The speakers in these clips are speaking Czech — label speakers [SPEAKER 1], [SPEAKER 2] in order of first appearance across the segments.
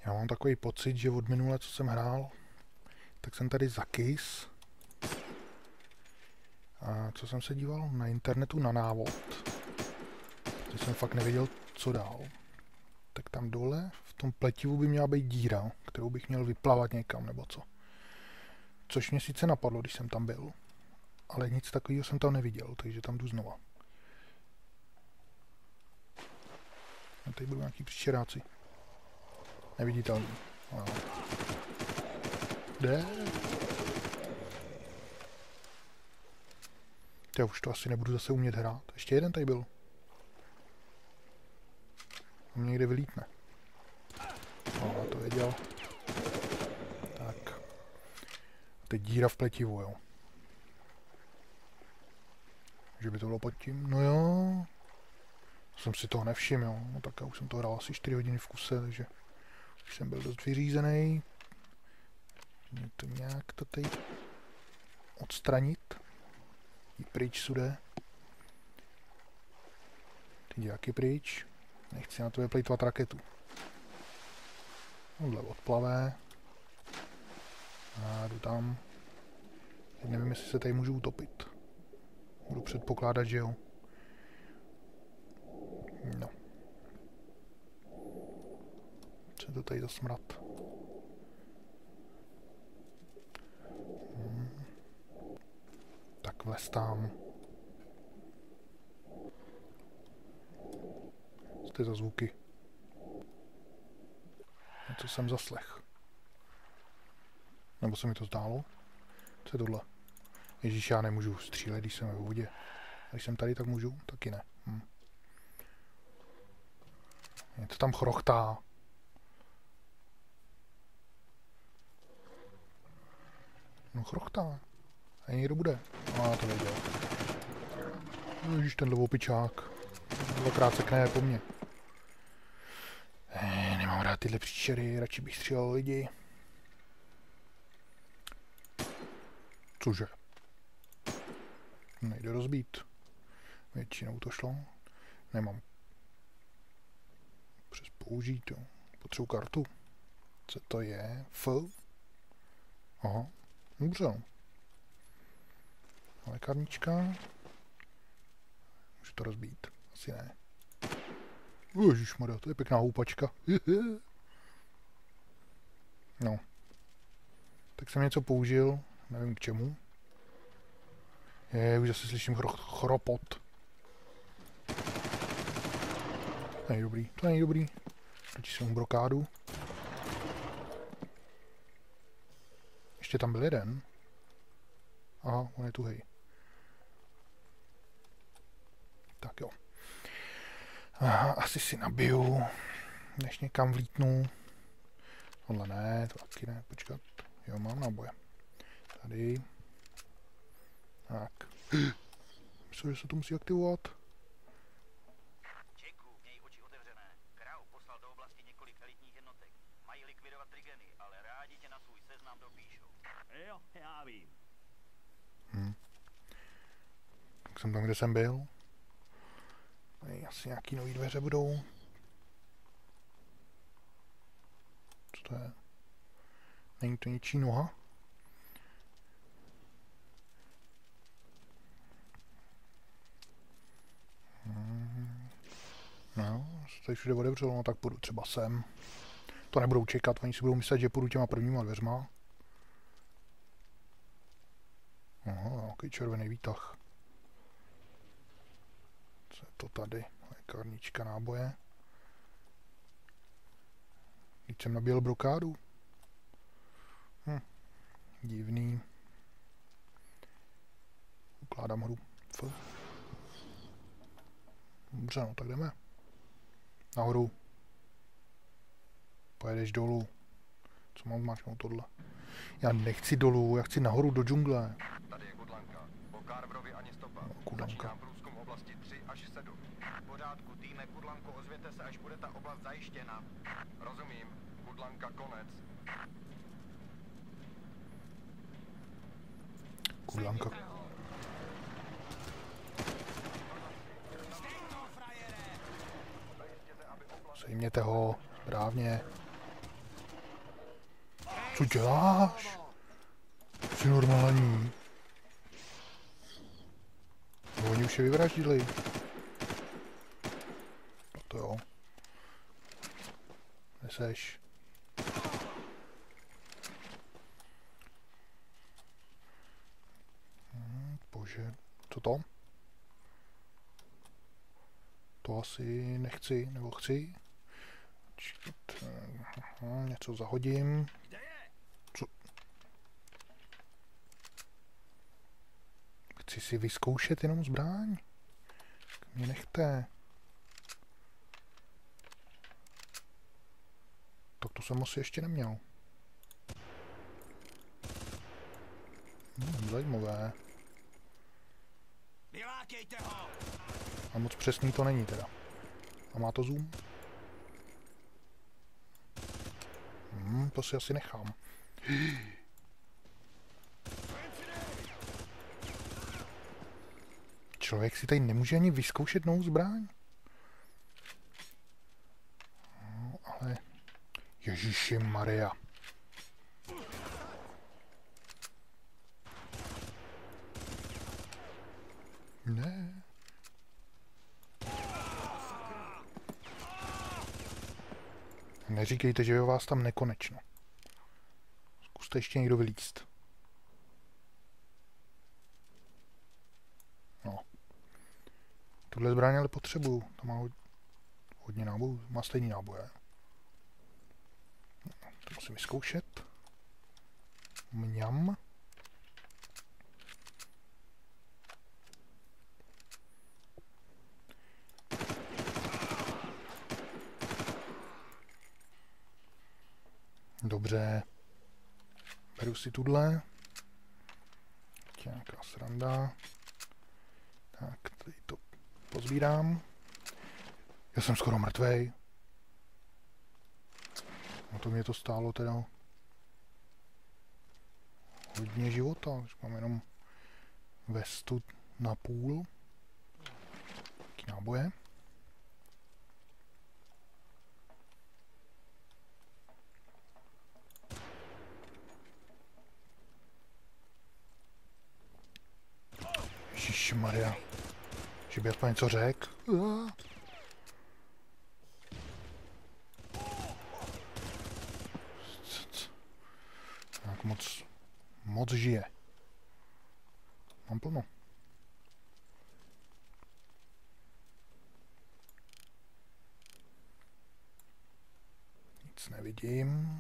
[SPEAKER 1] Já mám takový pocit, že od minule, co jsem hrál, tak jsem tady zakys. A co jsem se díval na internetu na návod, že jsem fakt nevěděl, co dál. Tak tam dole, v tom pletivu by měla být díra, kterou bych měl vyplavat někam, nebo co. Což mě sice napadlo, když jsem tam byl, ale nic takového jsem tam neviděl, takže tam jdu znova. A tady budou nějaký příšeráci. Neviditelný. No. Kde? Já už to asi nebudu zase umět hrát. Ještě jeden tady byl. On někde vylítne. No, to věděl. Tak. Teď díra v pletivu, jo. Že by to bylo pod tím? No jo. Jsem si toho nevšiml, jo. No tak já už jsem to hrál asi 4 hodiny v kuse, takže už jsem byl dost vyřízený. Mě to nějak to tady odstranit. Jít pryč sude. Ty diáky pryč. Nechci na to vyplejtovat raketu. Tohle odplavé. A jdu tam. Teď nevím, jestli se tady můžu utopit. Budu předpokládat, že jo. No. Co je to tady za smrad? Tak vlez tam. Co to je za zvuky? Něco jsem zaslech. Nebo se mi to zdálo? Co je tohle? Ježíš, já nemůžu střílet, když jsem ve vodě. A když jsem tady, tak můžu? Taky ne. Něco tam chrochtá. No chrochtá. A někdo bude. A to věděl. Ježíš, tenhle opičák. Dvakrát se kne po mně. Nemám rád tyhle příšery, radši bych střílel lidi. Cože? Nejde rozbít. Většinou to šlo. Nemám. Přes použít, jo. Potřebuji kartu. Co to je? F? Aha. Dobře. Lékárnička. Můžu to rozbít? Asi ne. Ježišmarja, to je pěkná houpačka. No. Tak jsem něco použil, nevím k čemu. Už zase slyším chropot. To není dobrý, to není dobrý. Radši jsem brokádu. Ještě tam byl jeden. Aha, on je tuhej. Tak jo. Aha, asi si nabiju, než někam vlítnu. Tohle ne, to taky ne, počkat. Jo, mám náboje. Tady. Tak. Myslím, že se to musí aktivovat.
[SPEAKER 2] Jacku, měj oči otevřené. Krau poslal do oblasti několik elitních jednotek. Mají likvidovat trigeny, ale rádi tě na svůj seznam dopíšou. Jo, já vím.
[SPEAKER 1] Tak jsem tam, kde jsem byl. Tady asi nějaký nový dveře budou. Co to je? Není to něčí noha? No, se tady všude otevřelo, no tak půjdu třeba sem. To nebudou čekat, oni si budou myslet, že půjdu těma prvníma dveřma. Aha, nějaký červený výtah. Co je to tady? Lékárnička, náboje. Teď jsem nabíjel brokádu. Divný. Ukládám hru. Dobře, no tak jdeme. Nahoru. Pojedeš dolů. Co mám zmáčknout tohle? Já nechci dolů, já chci nahoru do džungle.
[SPEAKER 3] Tady je Kudlanka. Po Carverovi ani stopa.
[SPEAKER 1] No, Kudlanka.
[SPEAKER 3] Začínám průzkum oblasti 3 až 7.
[SPEAKER 2] V pořádku, týme Kudlanko, ozvěte se, až bude ta oblast zajištěna.
[SPEAKER 3] Rozumím. Kudlanka konec.
[SPEAKER 1] Kudlanka.
[SPEAKER 3] Zajistěte, aby oblast
[SPEAKER 1] Sejměte ho. Správně. Co děláš? Jsi normální. No, oni už je vyvraždili. No to jo. Neseš. Bože, co to? To asi nechci, nebo chci. Něco zahodím. Co? Chci si vyzkoušet jenom zbraň. Mě nechte. Tak to jsem asi ještě neměl. Zajímavé. A moc přesný to není teda. A má to zoom? To si asi nechám. Člověk si tady nemůže ani vyzkoušet novou zbraň? No, ale... Ježíši Maria. Ne. Neříkejte, že je vás tam nekonečno. Zkuste ještě někdo vylízt. No. Tuhle zbraň ale potřebuju. To má hodně nábojů. Má stejný náboje. To musím vyzkoušet. Mňam. Dobře. Beru si tuhle. Nějaká sranda. Tak, tady to pozbírám. Já jsem skoro mrtvej. No to mě to stálo teda hodně života. Mám jenom vestu na půl. Taky náboje. Ježišmarja. Že by aspoň něco řekl. Tak moc žije. Mám plno. Nic nevidím.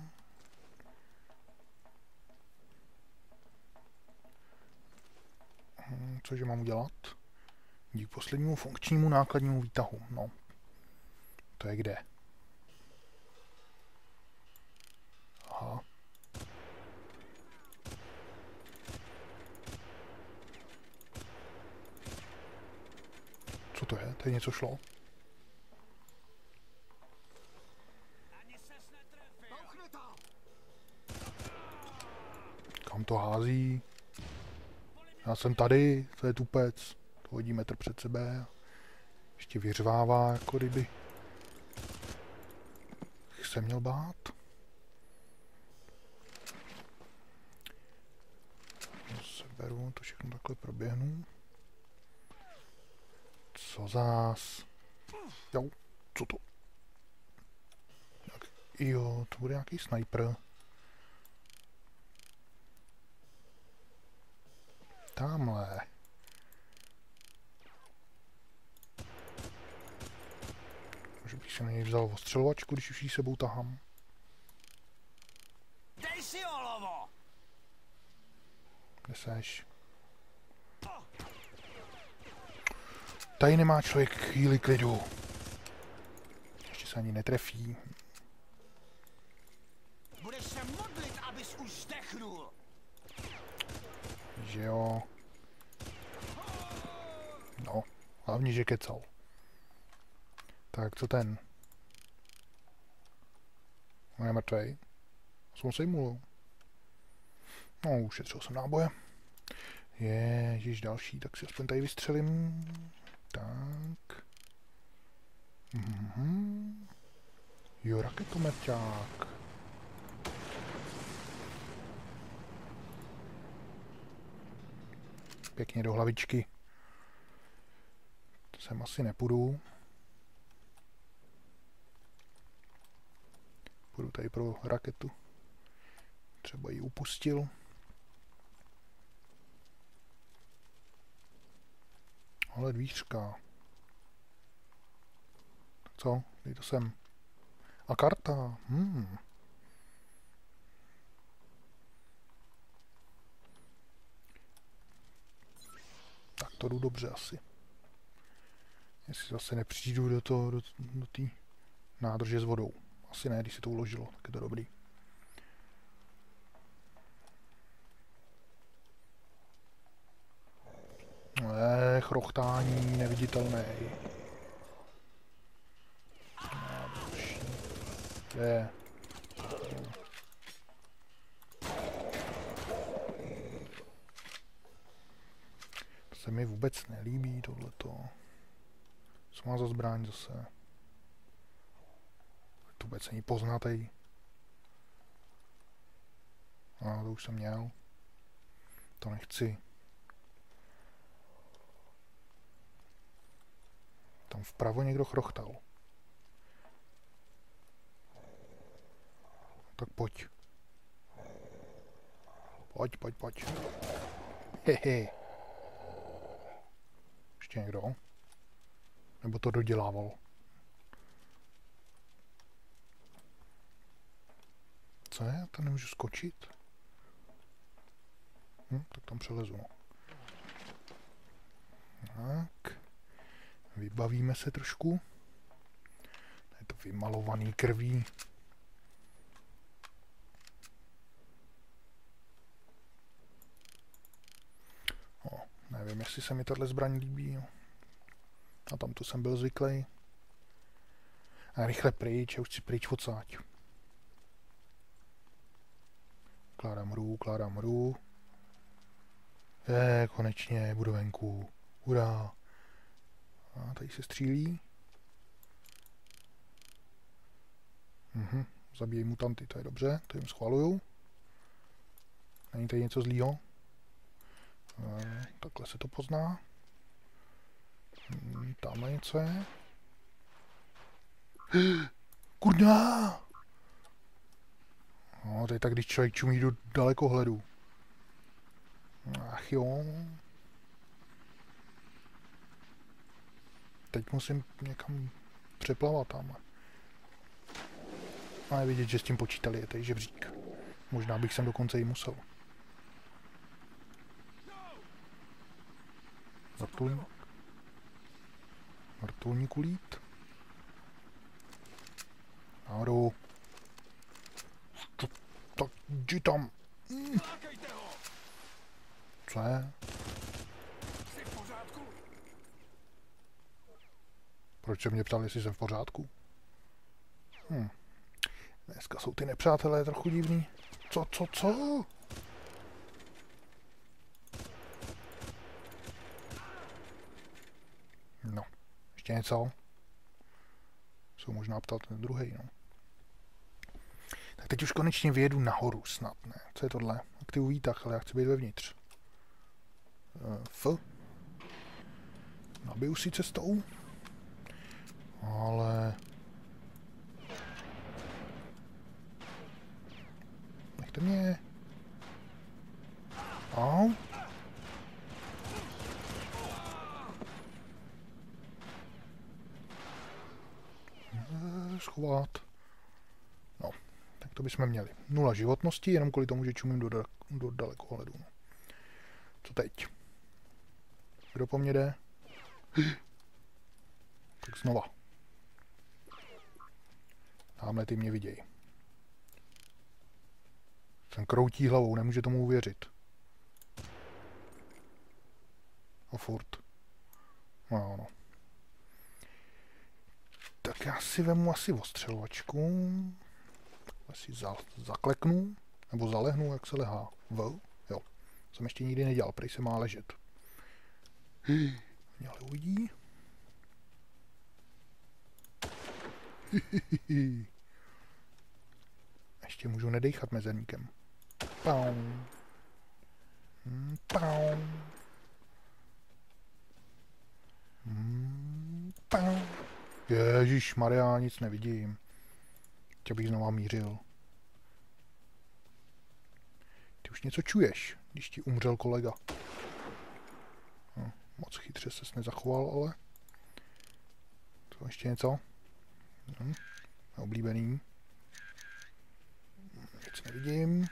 [SPEAKER 1] Cože mám udělat? Dík poslednímu funkčnímu nákladnímu výtahu. No. To je kde? Aha. Co to je? Tady něco šlo? Kam to hází? Já jsem tady, to je tupec. To hodí metr před sebe. Ještě vyřvává, jako kdyby se měl bát. Seberu, to všechno takhle proběhnu. Co zás? Jo, co to? Jo, to bude nějaký sniper. Tamhle. Že bych si na něj vzal ostřelovačku, když už jí sebou tahám.
[SPEAKER 2] Dej si olovo!
[SPEAKER 1] Kde seš? Tady nemá člověk chvíli klidu. Ještě se ani netrefí.
[SPEAKER 2] Budeš se modlit, abys už zdechnul.
[SPEAKER 1] Že jo. No, hlavně, že kecal. Tak, co ten? On je mrtvej. Jsem sejmul. No, ušetřil jsem náboje. Ježiš, další, tak si aspoň tady vystřelím. Tak. Jo, raketomeťák. Pěkně do hlavičky. To sem asi nepůjdu. Půjdu tady pro raketu. Třeba ji upustil. Ale dvířka. Tak co? Dej to sem. A karta. Tak to jdu dobře asi. Jestli zase nepřijdu do té nádrže s vodou. Asi ne, když se to uložilo, tak je to dobrý. Chrochtání neviditelné. Je. To se mi vůbec nelíbí, tohleto. Co má za zbraň zase? To vůbec není poznatej. A to už jsem měl. To nechci. Tam vpravo někdo chrochtal. Tak pojď. Pojď. Hehe. Ještě někdo? Nebo to dodělával? Co je? Tam nemůžu skočit? Tak tam přelezu. Tak. Vybavíme se trošku. Je to vymalovaný krví. Nevím, jestli se mi tahle zbraň líbí. A tam to jsem byl zvyklý. A rychle pryč, já už chci pryč odsáď. Kládám hru. Konečně, budu venku. Hurá. A tady se střílí. Zabíjí mutanty, to je dobře, to jim schvaluju. Není tady něco zlýho? Takhle se to pozná. Tamhle něco je. Kurňa! No, to je tak, když člověk čumí do dalekohledu. Ach jo. Teď musím někam přeplavat tamhle. A je vidět, že s tím počítali, je tady žebřík. Možná bych sem dokonce i musel. Vrtulníku lít. Nahoru. Tak jdi tam. Co je? Proč se mě ptal, jestli jsem v pořádku? Dneska jsou ty nepřátelé trochu divný. Co? No, ještě něco? Jsou možná ptal ten druhej, no. Tak teď už konečně vyjedu nahoru snad, ne? Co je tohle? Aktivuj výtah, ale já chci být vevnitř. Nabiju si cestou? Ale... Nechte mě... Au. Schovat. No, tak to bychom měli. 0 životnosti, jenom kvůli tomu, že čumím do dalekohledu. No. Co teď? Kdo po mně jde? Tak znova. Tamhle ty mě viděj. Jsem kroutí hlavou, nemůže tomu uvěřit. A furt. No. Tak já si vemu asi ostřelovačku. Asi zakleknu. Nebo zalehnu, jak se lehá. Jo. Jsem ještě nikdy nedělal, prej se má ležet. Mě ale uvidí. Ještě můžu nedejchat mezerníkem. Pau. Ježíš Maria, nic nevidím. Tě bych znova mířil. Ty už něco čuješ, když ti umřel kolega. Moc chytře ses nezachoval, ale... To ještě něco? Oblíbený. Nic nevidím.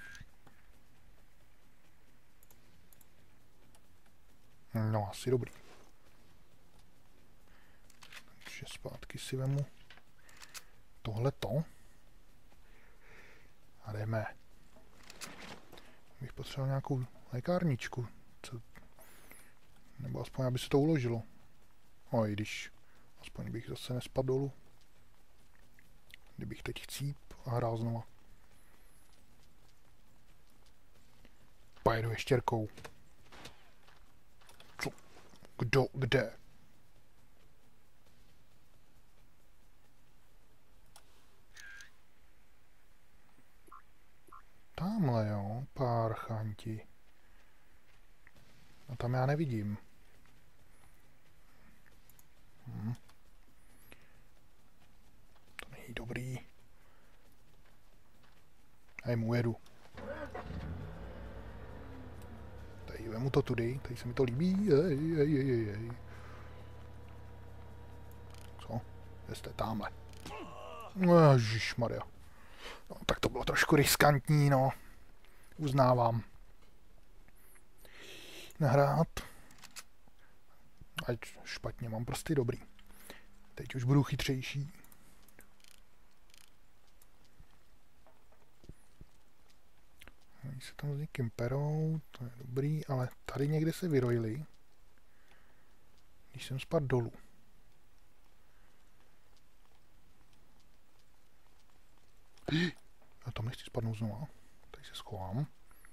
[SPEAKER 1] No, asi dobrý. Takže zpátky si vemu tohleto. A jdeme. Bych potřeboval nějakou lékárničku. Nebo aspoň, aby se to uložilo. No i když. Aspoň bych zase nespadl dolů. Kdybych teď chcíp a hrál znova. Pojedu ještěrkou. Co? Kdo? Kde? Tamhle jo, párchanti. A tam já nevidím. To není dobrý. Hej, mu jedu. Tady vemu to tudy, tady se mi to líbí. Hej. Co? Jste tamhle. Ježišmarja. No, tak to bylo trošku riskantní, no. Uznávám. Nahrát. Ať špatně, mám prostě dobrý. Teď už budu chytřejší. Oni se tam s někým perou, to je dobrý, ale tady někde se vyrojili. Když jsem spadl dolů. Já tam nechci spadnout znova. Tady se schovám.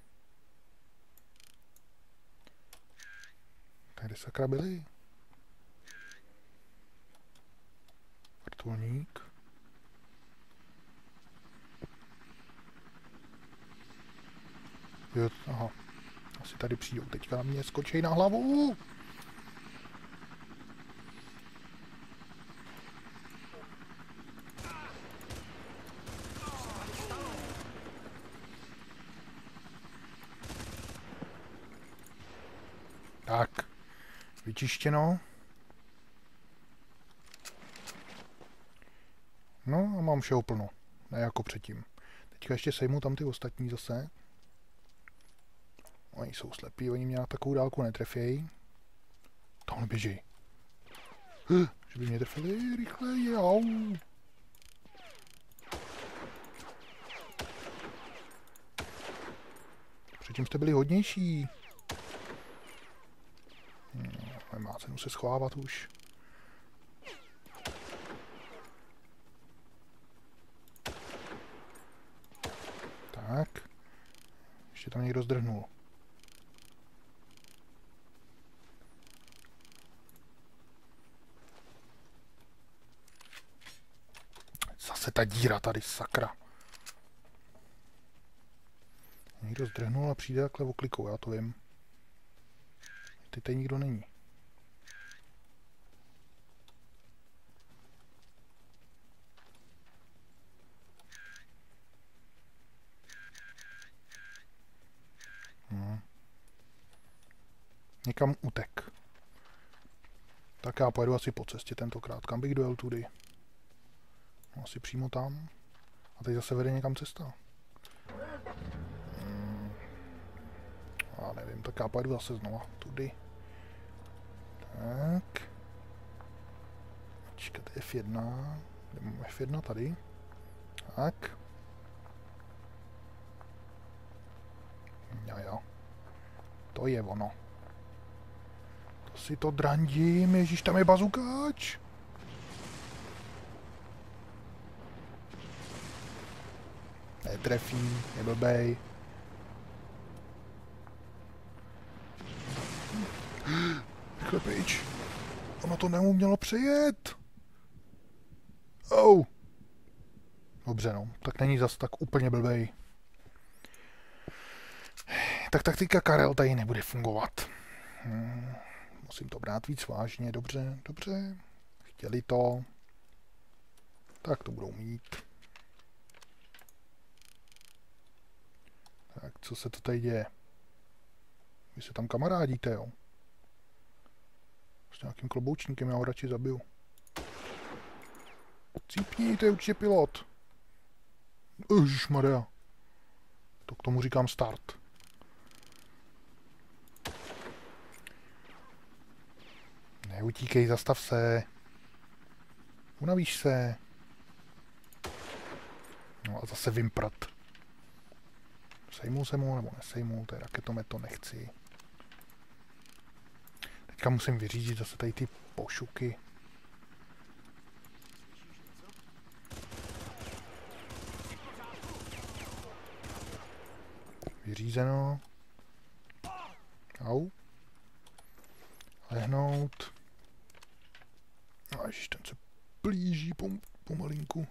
[SPEAKER 1] Tady sakra byli. Vrtulník. Jo, aha. Asi tady přijdou. Teďka na mě skočí na hlavu. Tak. Vyčištěno. No a mám všeho plno. Ne jako předtím. Teďka ještě sejmu tam ty ostatní zase. Oni jsou slepí, oni mě na takovou dálku netrefějí. Tam běží. Že by mě trefili rychleji, au. Předtím jste byli hodnější. Nemá cenu se schovávat už. Tak. Ještě tam někdo zdrhnul. Zase ta díra tady, sakra. Někdo zdrhnul a přijde takhle oklikou, já to vím. Teď tady nikdo není. Někam utek. Tak já pojedu asi po cestě tentokrát. Kam bych dojel tudy? No, asi přímo tam. A teď zase vede někam cesta. Já nevím, tak já pojedu zase znova tudy. Tak. Počkat, F1. Kde mám F1 tady? Tak. Jo. To je ono. To si to drandím, ježíš, tam je bazukáč. Netrefí, je blbej. Rychle pryč. Ono to neumělo přejet. Oh. Dobře, no. Tak není zas tak úplně blbej. Tak taktika Karel tady nebude fungovat. Musím to brát víc vážně. Dobře. Chtěli to. Tak to budou mít. Tak, co se to tady děje? Vy se tam kamarádíte, jo? S nějakým kloboučníkem, já ho radši zabiju. Cípni, to je určitě pilot. Ježišmarja. To k tomu říkám start. Neutíkej, zastav se. Unavíš se. No a zase vymprat. Sejmul se mu, nebo nesejmul, to je raketomet, to nechci. Teďka musím vyřídit zase tady ty pošuky. Vyřízeno. Au. Lehnout. No ježiš, ten se blíží pomalinku.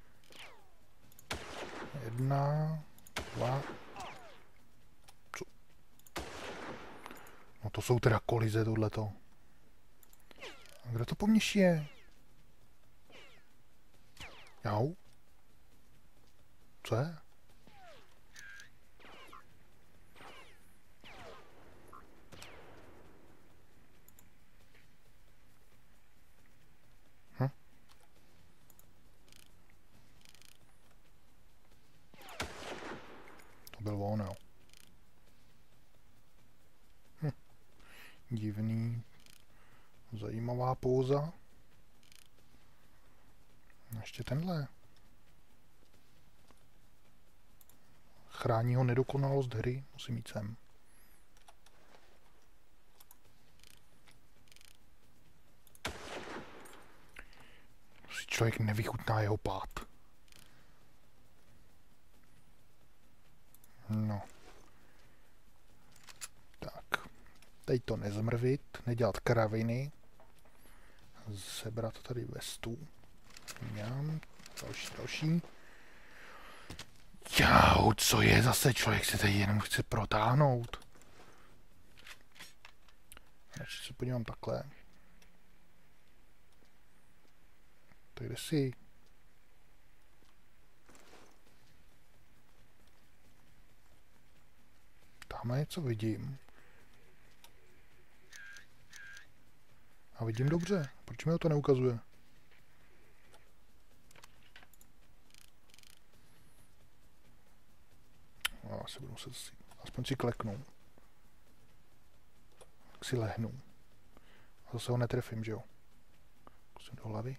[SPEAKER 1] 1, 2. Co? No to jsou teda kolize tohleto. A kde to po mně šije? Jau? Co je? Byl on, jo. Divný. Zajímavá póza. Ještě tenhle. Chrání ho nedokonalost hry. Musím jít sem. Si člověk nevychutná jeho pád. No. Tak. Teď to nezmrvit, nedělat kraviny. Sebrat tady vestu. Mňam. Další. Jau, co je zase? Člověk se tady jenom chce protáhnout. Radši se podívám takhle. Tak kde jsi? Tamhle něco vidím. A vidím dobře. Proč mi to neukazuje? No, asi budu muset aspoň si kleknout. Tak si lehnu. A zase ho netrefím, že jo? Zkusím do hlavy.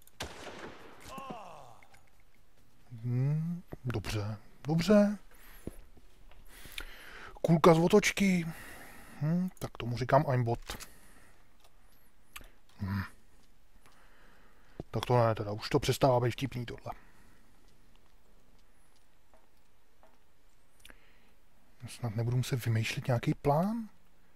[SPEAKER 1] Dobře. Dobře. Kulka z otočky. Tak tomu říkám aimbot. Tak to ne, teda už to přestává být vtipný tohle. Snad nebudu muset vymýšlet nějaký plán?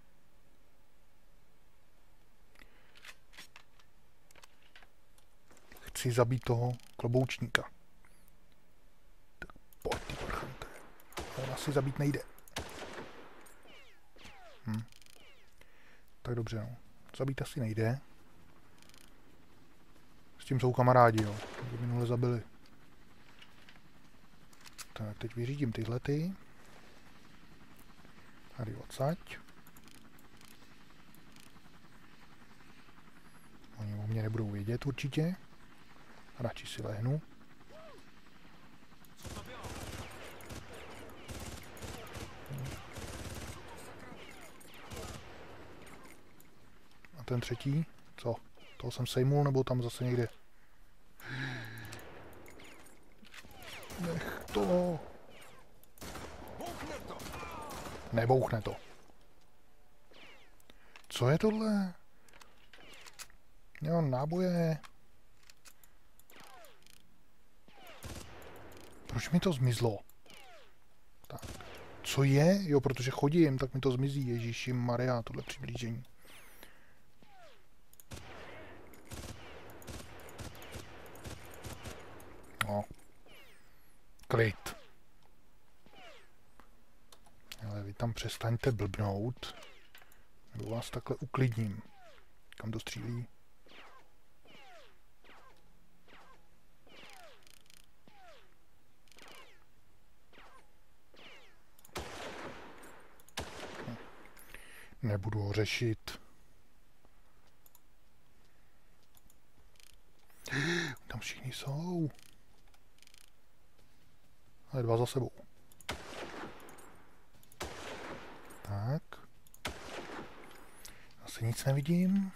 [SPEAKER 1] Chci zabít toho kloboučníka. Tak pojď, ty parchante. On asi zabít nejde. Tak dobře, no. Zabít asi nejde. S tím jsou kamarádi, jo. Mě minule zabili. Tak, teď vyřídím tyhlety. Tady odsaď. Oni o mě nebudou vědět určitě. Radši si lehnu. A ten třetí? Co? Toho jsem sejmul, nebo tam zase někde? Nech to. Nebouchne to. Co je tohle? Jo, náboje. Proč mi to zmizlo? Tak. Co je? Jo, protože chodím, tak mi to zmizí. Ježíši Maria, tohle přiblížení. No. Klid. Ale vy tam přestaňte blbnout. Nebo vás takhle uklidním. Kam to střílí? Nebudu ho řešit. Tam všichni jsou. Ale 2 za sebou. Tak. Asi nic nevidím.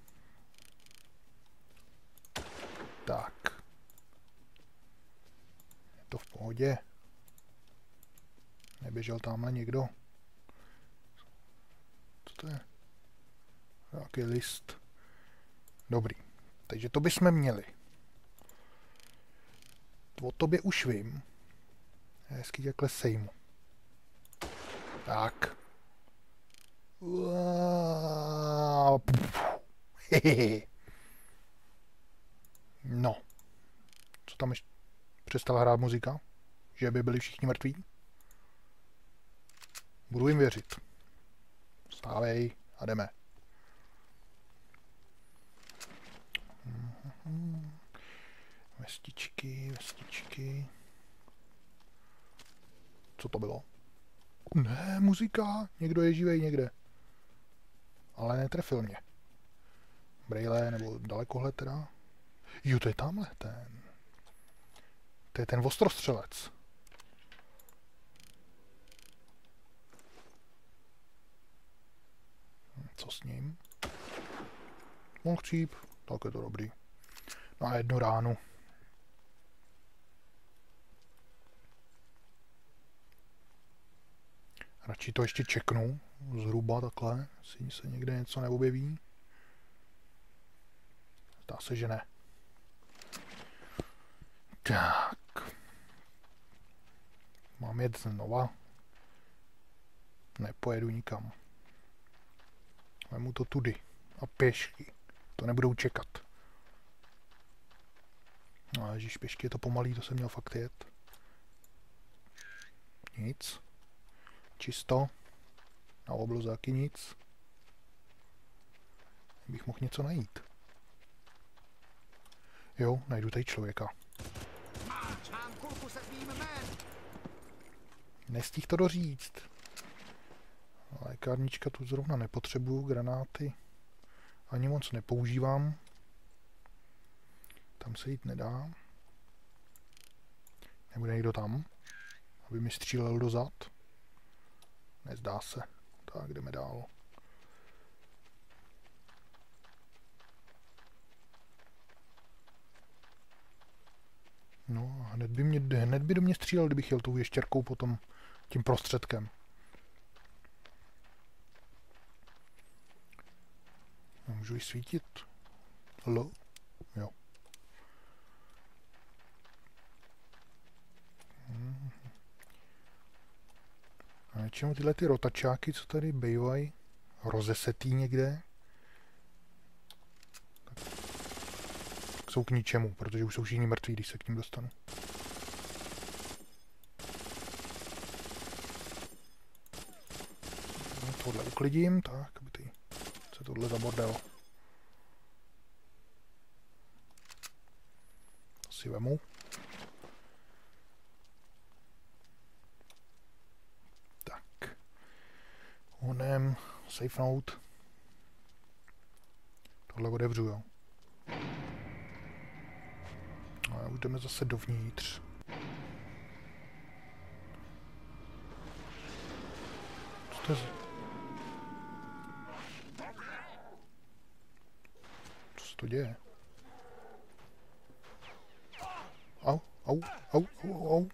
[SPEAKER 1] Tak. Je to v pohodě. Neběžel tamhle někdo. Co to je? Nějaký list. Dobrý. Takže to bychom měli. O tobě už vím. Já hezky takhle sejmu. Tak. No. Co tam ještě? Přestala hrát muzika? Že by byli všichni mrtví? Budu jim věřit. Stávej a jdeme. Vestičky, vestičky. Co to bylo? Ne, muzika. Někdo je živej někde. Ale netrefil mě. Brejle nebo dalekohled teda. Jo, to je tamhle ten. To je ten ostrostřelec. Co s ním? Mohl chcíp, tak je to dobrý. Na 1 ránu. Radši to ještě čeknu. Zhruba takhle. Jestli se někde něco neobjeví. Zdá se, že ne. Tak. Mám jet znova. Nepojedu nikam. Vemu to tudy. A pěšky. To nebudou čekat. No, ježiš, pěšky je to pomalý, to jsem měl fakt jet. Nic. Čisto. Na obloze taky nic. Bych mohl něco najít. Jo, najdu tady člověka. Nestih to doříct. Lékárnička tu zrovna nepotřebuju, granáty ani moc nepoužívám. Tam se jít nedá. Nebude někdo tam, aby mi střílel dozad. Nezdá se. Tak, jdeme dál. No a hned by do mě střílel, kdybych jel tou ještěrkou potom tím prostředkem. Můžu ji svítit? L? Jo. A většinou tyhle ty rotačáky, co tady bývají, rozesetý někde, tak jsou k ničemu, protože už jsou všichni mrtví, když se k ním dostanu. No, tohle uklidím, tak, aby ty, co tohle za bordel. To si vemu. Honem, safenout. Tohle odevřu, jo. A už jdeme zase dovnitř. Co to je? Co se to děje? Au, au, au, au, au.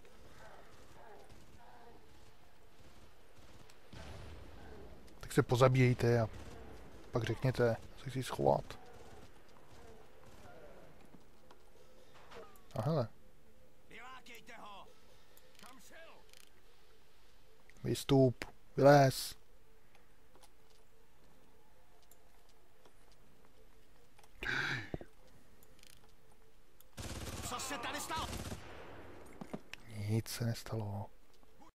[SPEAKER 1] Tak se pozabíjejte a pak řekněte, co chci schovat. A hele. Vystup, vylez.
[SPEAKER 4] Co se tady stalo?
[SPEAKER 1] Nic se nestalo.